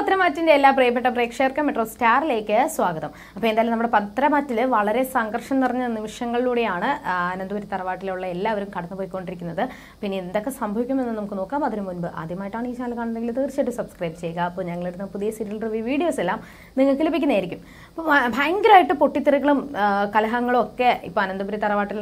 പത്രമാറ്റിന്റെ എല്ലാ പ്രിയപ്പെട്ട പ്രേക്ഷകർക്കും മെട്രോ സ്റ്റാറിലേക്ക് സ്വാഗതം. അപ്പോൾ എന്തായാലും നമ്മുടെ പത്രമാറ്റിൽ വളരെ സംഘർഷം നിറഞ്ഞ നിമിഷങ്ങളിലൂടെയാണ് അനന്തപുരി തറവാട്ടിലുള്ള എല്ലാവരും കടന്നുപോയിക്കൊണ്ടിരിക്കുന്നത്. പിന്നെ എന്തൊക്കെ സംഭവിക്കുമെന്ന് നമുക്ക് നോക്കാം. അതിനു മുൻപ് ആദ്യമായിട്ടാണ് ഈ ചാനൽ കാണുന്നതെങ്കിൽ തീർച്ചയായിട്ടും സബ്സ്ക്രൈബ് ചെയ്യുക. അപ്പോൾ ഞങ്ങളിടുന്ന പുതിയ സീരിയൽ റിവ്യൂ വീഡിയോസ് എല്ലാം നിങ്ങൾക്ക് ലഭിക്കുന്നതായിരിക്കും. അപ്പോൾ ഭയങ്കരമായിട്ട് പൊട്ടിത്തെറികളും കലഹങ്ങളും ഒക്കെ ഇപ്പോൾ അനന്തപുരി തറവാട്ടിൽ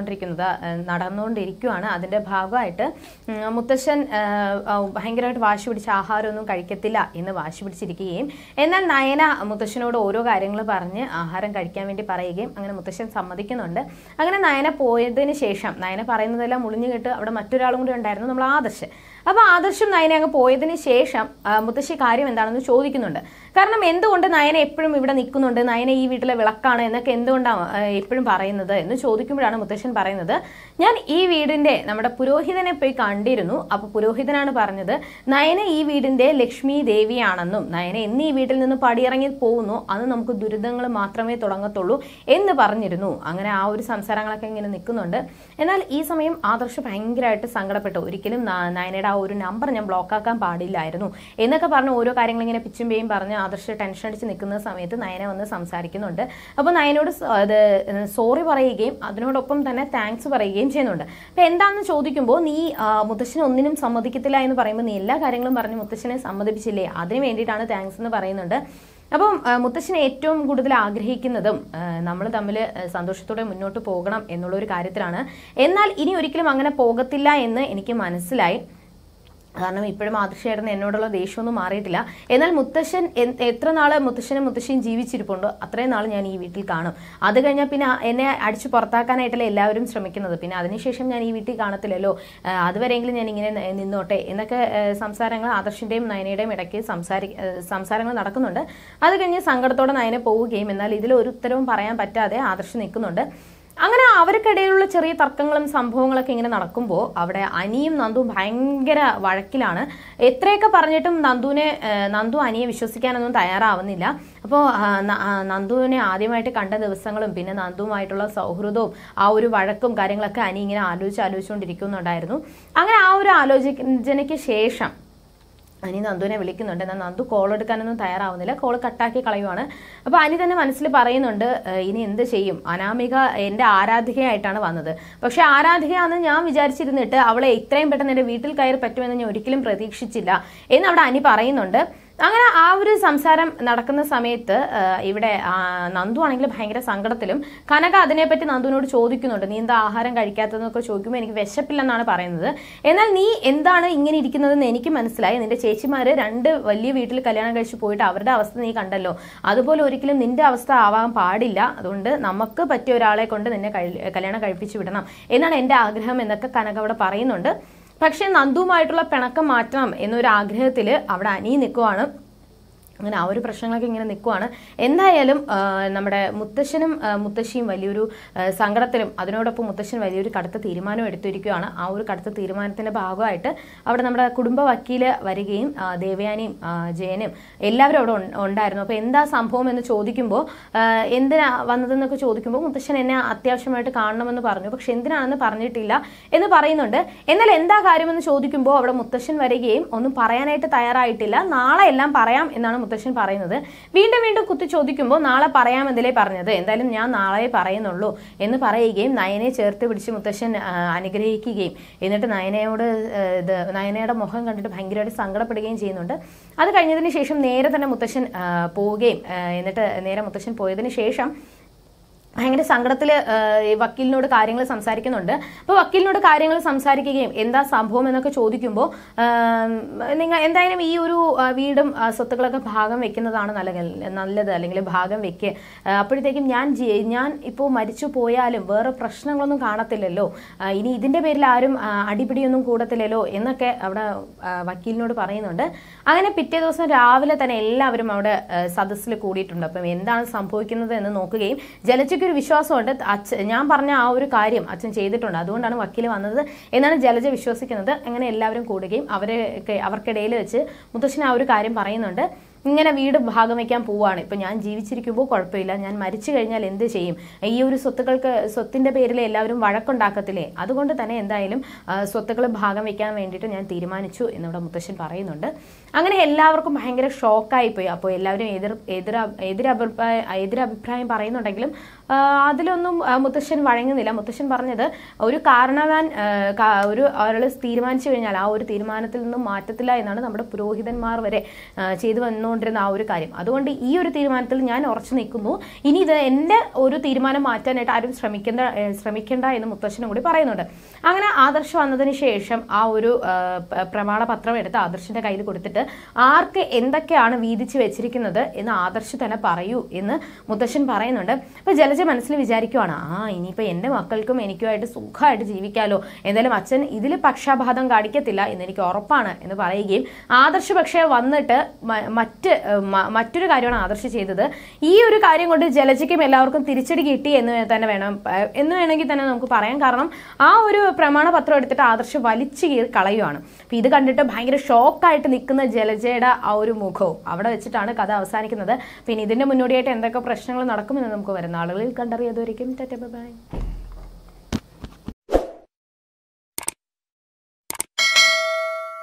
നടന്നുകൊണ്ടിരിക്കുകയാണ്. അതിൻ്റെ ഭാഗമായിട്ട് മുത്തശ്ശൻ ഭയങ്കരമായിട്ട് വാശി പിടിച്ച ആഹാരമൊന്നും കഴിക്കത്തില്ല എന്ന് വാശി പിടിച്ചിരിക്കുകയും എന്നാൽ നയന മുത്തശ്ശനോട് ഓരോ കാര്യങ്ങൾ പറഞ്ഞ് ആഹാരം കഴിക്കാൻ വേണ്ടി പറയുകയും അങ്ങനെ മുത്തശ്ശൻ സമ്മതിക്കുന്നുണ്ട്. അങ്ങനെ നയന പോയതിന് ശേഷം നയന പറയുന്നതെല്ലാം മുളിഞ്ഞു കേട്ട് അവിടെ മറ്റൊരാളും കൂടി ഉണ്ടായിരുന്നു, നമ്മൾ ആദർശ്. അപ്പോൾ ആദർശം നയന അങ്ങ് പോയതിന് ശേഷം മുത്തശ്ശി കാര്യം എന്താണെന്ന് ചോദിക്കുന്നുണ്ട്. കാരണം എന്തുകൊണ്ട് നയന എപ്പോഴും ഇവിടെ നിൽക്കുന്നുണ്ട്, നയന ഈ വീട്ടിലെ വിളക്കാണ് എന്നൊക്കെ എന്തുകൊണ്ടാണ് എപ്പോഴും പറയുന്നത് എന്ന് ചോദിക്കുമ്പോഴാണ് മുത്തശ്ശൻ പറയുന്നത്, ഞാൻ ഈ വീടിന്റെ നമ്മുടെ പുരോഹിതനെ പോയി കണ്ടിരുന്നു. അപ്പോൾ പുരോഹിതനാണ് പറഞ്ഞത് നയന ഈ വീടിന്റെ ലക്ഷ്മി ദേവിയാണെന്നും നയന എന്ന് ഈ വീട്ടിൽ നിന്ന് പടിയിറങ്ങി പോകുന്നു അന്ന് നമുക്ക് ദുരിതങ്ങൾ മാത്രമേ തുടങ്ങത്തുള്ളൂ എന്ന് പറഞ്ഞിരുന്നു. അങ്ങനെ ആ ഒരു സംസാരങ്ങളൊക്കെ ഇങ്ങനെ നിൽക്കുന്നുണ്ട്. എന്നാൽ ഈ സമയം ആദർശ് ഭയങ്കരമായിട്ട് സങ്കടപ്പെട്ടു. ഒരിക്കലും നയനയുടെ ആ ഒരു നമ്പർ ഞാൻ ബ്ലോക്ക് ആക്കാൻ പാടില്ലായിരുന്നു എന്നൊക്കെ പറഞ്ഞ് ഓരോ കാര്യങ്ങൾ ഇങ്ങനെ പിച്ചും പേയും പറഞ്ഞ് ആദർശ് ടെൻഷൻ അടിച്ച് നിൽക്കുന്ന സമയത്ത് നയന വന്ന് സംസാരിക്കുന്നുണ്ട്. അപ്പോൾ നയനോട് സോറി പറയുകയും അതിനോടൊപ്പം തന്നെ താങ്ക്സ് പറയുകയും ചെയ്യുന്നുണ്ട്. അപ്പൊ എന്താണെന്ന് ചോദിക്കുമ്പോൾ നീ മുത്തശ്ശനെ ഒന്നിനും സമ്മതിക്കത്തില്ല എന്ന് പറയുമ്പോൾ നീ എല്ലാ കാര്യങ്ങളും പറഞ്ഞ് മുത്തശ്ശനെ സമ്മതിപ്പിച്ചില്ലേ, അതിന് വേണ്ടിയിട്ടാണ് താങ്ക്സ് എന്ന് പറയുന്നുണ്ട്. അപ്പം മുത്തശ്ശനെ ഏറ്റവും കൂടുതൽ ആഗ്രഹിക്കുന്നതും നമ്മൾ തമ്മിൽ സന്തോഷത്തോടെ മുന്നോട്ട് പോകണം എന്നുള്ള ഒരു കാര്യത്തിലാണ്. എന്നാൽ ഇനി ഒരിക്കലും അങ്ങനെ പോകത്തില്ല എന്ന് എനിക്ക് മനസ്സിലായി. കാരണം ഇപ്പോഴും ആദർശേട്ടന് എന്നോടുള്ള ദേഷ്യമൊന്നും മാറിയിട്ടില്ല. എന്നാൽ മുത്തശ്ശൻ എത്ര നാള് മുത്തശ്ശിയും ജീവിച്ചിരിപ്പുണ്ടോ അത്രയും നാൾ ഞാൻ ഈ വീട്ടിൽ കാണും. അത് കഴിഞ്ഞാൽ പിന്നെ എന്നെ അടിച്ചു പുറത്താക്കാനായിട്ടല്ലേ എല്ലാവരും ശ്രമിക്കുന്നത്. പിന്നെ അതിനുശേഷം ഞാൻ ഈ വീട്ടിൽ കാണത്തില്ലല്ലോ, അതുവരെയെങ്കിലും ഞാൻ ഇങ്ങനെ നിന്നോട്ടെ എന്നൊക്കെ സംസാരങ്ങൾ ആദർശിന്റെയും നയനയുടെയും ഇടയ്ക്ക് സംസാരങ്ങൾ നടക്കുന്നുണ്ട്. അത് കഴിഞ്ഞ് സങ്കടത്തോടെ നയന പോവുകയും എന്നാൽ ഇതിൽ ഒരു ഉത്തരവും പറയാൻ പറ്റാതെ ആദർശ് നിൽക്കുന്നുണ്ട്. അങ്ങനെ അവർക്കിടയിലുള്ള ചെറിയ തർക്കങ്ങളും സംഭവങ്ങളൊക്കെ ഇങ്ങനെ നടക്കുമ്പോൾ അവിടെ അനിയും നന്ദുവും ഭയങ്കര വഴക്കിലാണ്. എത്രയൊക്കെ പറഞ്ഞിട്ടും നന്ദു അനിയെ വിശ്വസിക്കാനൊന്നും തയ്യാറാവുന്നില്ല. അപ്പോൾ നന്ദുവിനെ ആദ്യമായിട്ട് കണ്ട ദിവസങ്ങളും പിന്നെ നന്ദുവുമായിട്ടുള്ള സൗഹൃദവും ആ ഒരു വഴക്കും കാര്യങ്ങളൊക്കെ അനി ഇങ്ങനെ ആലോചിച്ചുകൊണ്ടിരിക്കുന്നുണ്ടായിരുന്നു. അങ്ങനെ ആ ഒരു ആലോചനയ്ക്ക് ശേഷം അനി നന്ദുവിനെ വിളിക്കുന്നുണ്ട്. എന്നാൽ നന്ദു കോൾ എടുക്കാനൊന്നും തയ്യാറാവുന്നില്ല, കോൾ കട്ടാക്കി കളയുവാണ്. അപ്പോൾ അനി തന്നെ മനസ്സിൽ പറയുന്നുണ്ട്, ഇനി എന്ത് ചെയ്യും, അനാമിക എൻ്റെ ആരാധികയായിട്ടാണ് വന്നത്, പക്ഷെ ആരാധികയാണെന്ന് ഞാൻ വിചാരിച്ചിരുന്നിട്ട് അവളെ ഇത്രയും പെട്ടെന്ന് എൻ്റെ വീട്ടിൽ കയറി പറ്റുമെന്ന് ഞാൻ ഒരിക്കലും പ്രതീക്ഷിച്ചില്ല എന്ന് അവിടെ അനി പറയുന്നുണ്ട്. അങ്ങനെ ആ ഒരു സംസാരം നടക്കുന്ന സമയത്ത് ഇവിടെ നന്ദു ആണെങ്കിൽ ഭയങ്കര സങ്കടത്തിലും കനക അതിനെപ്പറ്റി നന്ദുവിനോട് ചോദിക്കുന്നുണ്ട്, നീ എന്താ ആഹാരം കഴിക്കാത്തതെന്നൊക്കെ ചോദിക്കുമ്പോൾ എനിക്ക് വിശപ്പില്ലെന്നാണ് പറയുന്നത്. എന്നാൽ നീ എന്താണ് ഇങ്ങനെ ഇരിക്കുന്നതെന്ന് എനിക്ക് മനസ്സിലായി, നിന്റെ ചേച്ചിമാര് രണ്ട് വലിയ വീട്ടിൽ കല്യാണം കഴിച്ച് പോയിട്ട് അവരുടെ അവസ്ഥ നീ കണ്ടല്ലോ, അതുപോലെ ഒരിക്കലും നിന്റെ അവസ്ഥ ആവാൻ പാടില്ല, അതുകൊണ്ട് നമുക്ക് പറ്റിയ ഒരാളെ കൊണ്ട് നിന്നെ കല്യാണം കഴിപ്പിച്ചു വിടണം എന്നാണ് എൻ്റെ ആഗ്രഹം എന്നൊക്കെ കനക അവിടെ പറയുന്നുണ്ട്. പക്ഷെ നന്ദുവുമായിട്ടുള്ള പിണക്കം മാറ്റണം എന്നൊരു ആഗ്രഹത്തിൽ അവിടെ അനി നിൽക്കുവാണ്. അങ്ങനെ ആ ഒരു പ്രശ്നങ്ങളൊക്കെ ഇങ്ങനെ നിൽക്കുവാണ്. എന്തായാലും നമ്മുടെ മുത്തശ്ശനും മുത്തശ്ശിയും വലിയൊരു സങ്കടത്തിലും അതിനോടൊപ്പം മുത്തശ്ശൻ വലിയൊരു കടുത്ത തീരുമാനം എടുത്തിരിക്കുകയാണ്. ആ ഒരു കടുത്ത തീരുമാനത്തിന്റെ ഭാഗമായിട്ട് അവിടെ നമ്മുടെ കുടുംബ വക്കീല് വരികയും ദേവയാനിയും ജയനും എല്ലാവരും അവിടെ ഉണ്ടായിരുന്നു. അപ്പോൾ എന്താ സംഭവം എന്ന് ചോദിക്കുമ്പോൾ എന്തിനാ വന്നതെന്നൊക്കെ ചോദിക്കുമ്പോൾ മുത്തശ്ശൻ എന്നെ അത്യാവശ്യമായിട്ട് കാണണമെന്ന് പറഞ്ഞു, പക്ഷെ എന്തിനാണെന്ന് പറഞ്ഞിട്ടില്ല എന്ന് പറയുന്നുണ്ട്. എന്നാൽ എന്താ കാര്യമെന്ന് ചോദിക്കുമ്പോൾ അവിടെ മുത്തശ്ശൻ വരികയും ഒന്നും പറയാനായിട്ട് തയ്യാറായിട്ടില്ല, നാളെ എല്ലാം പറയാം എന്നാണ് മുത്തശ്ശൻ പറയുന്നത്. വീണ്ടും കുത്തി ചോദിക്കുമ്പോൾ നാളെ പറയാമെന്നല്ലേ പറഞ്ഞത്, എന്തായാലും ഞാൻ നാളെ പറയുന്നുള്ളൂ എന്ന് പറയുകയും നയനെ ചേർത്ത് പിടിച്ച് മുത്തശ്ശൻ അനുഗ്രഹിക്കുകയും എന്നിട്ട് നയനയുടെ മുഖം കണ്ടിട്ട് ഭയങ്കരമായിട്ട് സങ്കടപ്പെടുകയും ചെയ്യുന്നുണ്ട്. അത് കഴിഞ്ഞതിന് ശേഷം നേരെ തന്നെ മുത്തശ്ശൻ പോവുകയും എന്നിട്ട് നേരെ മുത്തശ്ശൻ പോയതിനു ശേഷം ഭയങ്കര സങ്കടത്തിൽ വക്കീലിനോട് കാര്യങ്ങൾ സംസാരിക്കുന്നുണ്ട്. അപ്പോൾ വക്കീലിനോട് കാര്യങ്ങൾ സംസാരിക്കുകയും എന്താ സംഭവം എന്നൊക്കെ ചോദിക്കുമ്പോൾ നിങ്ങൾ എന്തായാലും ഈ ഒരു വീടും സ്വത്തുക്കളൊക്കെ ഭാഗം വെക്കുന്നതാണ് നല്ലത്, അല്ലെങ്കിൽ ഭാഗം വെക്ക്, അപ്പോഴത്തേക്കും ഞാൻ ഇപ്പോൾ മരിച്ചു പോയാലും വേറെ പ്രശ്നങ്ങളൊന്നും കാണത്തില്ലല്ലോ, ഇനി ഇതിൻ്റെ പേരിൽ ആരും അടിപിടിയൊന്നും കൂടത്തില്ലല്ലോ എന്നൊക്കെ അവിടെ വക്കീലിനോട് പറയുന്നുണ്ട്. അങ്ങനെ പിറ്റേ ദിവസം രാവിലെ തന്നെ എല്ലാവരും അവിടെ സദസ്സിൽ കൂടിയിട്ടുണ്ട്. അപ്പം എന്താണ് സംഭവിക്കുന്നത് എന്ന് നോക്കുകയും ജലജയ്ക്ക് ഒരു വിശ്വാസമുണ്ട്, ഞാൻ പറഞ്ഞ ആ ഒരു കാര്യം അച്ഛൻ ചെയ്തിട്ടുണ്ട്, അതുകൊണ്ടാണ് വക്കീൽ വന്നത് എന്നാണ് ജലജ വിശ്വസിക്കുന്നത്. അങ്ങനെ എല്ലാവരും കൂടുകയും അവർക്കിടയിൽ വെച്ച് മുത്തശ്ശൻ ആ ഒരു കാര്യം പറയുന്നുണ്ട്. ഇങ്ങനെ വീട് ഭാഗം വയ്ക്കാൻ പോവുകയാണ്. ഇപ്പം ഞാൻ ജീവിച്ചിരിക്കുമ്പോൾ കുഴപ്പമില്ല, ഞാൻ മരിച്ചു കഴിഞ്ഞാൽ എന്ത് ചെയ്യും? ഈ ഒരു സ്വത്തിൻ്റെ പേരിൽ എല്ലാവരും വഴക്കുണ്ടാക്കത്തില്ലേ? അതുകൊണ്ട് തന്നെ എന്തായാലും സ്വത്തുക്കൾ ഭാഗം വയ്ക്കാൻ വേണ്ടിയിട്ട് ഞാൻ തീരുമാനിച്ചു എന്നിവിടെ മുത്തശ്ശൻ പറയുന്നുണ്ട്. അങ്ങനെ എല്ലാവർക്കും ഭയങ്കര ഷോക്കായിപ്പോയി. അപ്പോൾ എല്ലാവരും എതിരഭിപ്രായം പറയുന്നുണ്ടെങ്കിലും അതിലൊന്നും മുത്തശ്ശൻ വഴങ്ങുന്നില്ല. മുത്തശ്ശൻ പറഞ്ഞത് ഒരു കാരണവാൻ ഒരാൾ തീരുമാനിച്ചു കഴിഞ്ഞാൽ ആ ഒരു തീരുമാനത്തിൽ നിന്നും മാറ്റത്തില്ല എന്നാണ് നമ്മുടെ പുരോഹിതന്മാർ വരെ ചെയ്തു വന്നുകൊണ്ടിരുന്ന ആ ഒരു കാര്യം. അതുകൊണ്ട് ഈ ഒരു തീരുമാനത്തിൽ ഞാൻ ഉറച്ചു നിൽക്കുന്നു. ഇനി ഇത് എൻ്റെ ഒരു തീരുമാനം മാറ്റാനായിട്ട് ആരും ശ്രമിക്കേണ്ട എന്ന് മുത്തശ്ശനും കൂടി പറയുന്നുണ്ട്. അങ്ങനെ ആദർശ് വന്നതിന് ശേഷം ആ ഒരു പ്രമാണപത്രം എടുത്ത് ആദർശിന്റെ കയ്യിൽ കൊടുത്തിട്ട് ആർക്ക് എന്തൊക്കെയാണ് വീതിച്ചു വെച്ചിരിക്കുന്നത് എന്ന് ആദർശ് തന്നെ പറയൂ എന്ന് മുത്തശ്ശൻ പറയുന്നുണ്ട്. അപ്പൊ ജലജ മനസ്സിൽ വിചാരിക്കുവാണ്, ഇനിയിപ്പോ എൻ്റെ മക്കൾക്കും എനിക്കുമായിട്ട് സുഖമായിട്ട് ജീവിക്കാലോ, എന്തായാലും അച്ഛൻ ഇതിൽ പക്ഷാഘാതം കാണിക്കത്തില്ല എന്ന് എനിക്ക് ഉറപ്പാണ് എന്ന് പറയുകയും ആദർശ് പക്ഷേ വന്നിട്ട് മറ്റൊരു കാര്യമാണ് ആദർശ് ചെയ്തത്. ഈ ഒരു കാര്യം കൊണ്ട് ജലജയ്ക്കും എല്ലാവർക്കും തിരിച്ചടി കിട്ടി എന്ന് വേണമെങ്കിൽ തന്നെ നമുക്ക് പറയാം. കാരണം ആ ഒരു പ്രമാണപത്രം എടുത്തിട്ട് ആദർശ് വലിച്ചു കളയുവാണ്. അപ്പൊ ഇത് കണ്ടിട്ട് ഭയങ്കര ഷോക്കായിട്ട് നിൽക്കുന്ന ജലജയുടെ ആ ഒരു മുഖവും അവിടെ വെച്ചിട്ടാണ് കഥ അവസാനിക്കുന്നത്. പിന്നെ ഇതിന്റെ മുന്നോടിയായിട്ട് എന്തൊക്കെ പ്രശ്നങ്ങൾ നടക്കുമെന്ന് നമുക്ക് വരുന്ന ആളുകളിൽ കണ്ടറിയാതായിരിക്കും. ബൈ.